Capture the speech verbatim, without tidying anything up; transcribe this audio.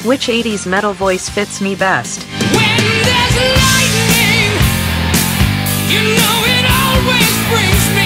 Which eighties metal voice fits me best? When there's lightning, you know it always brings me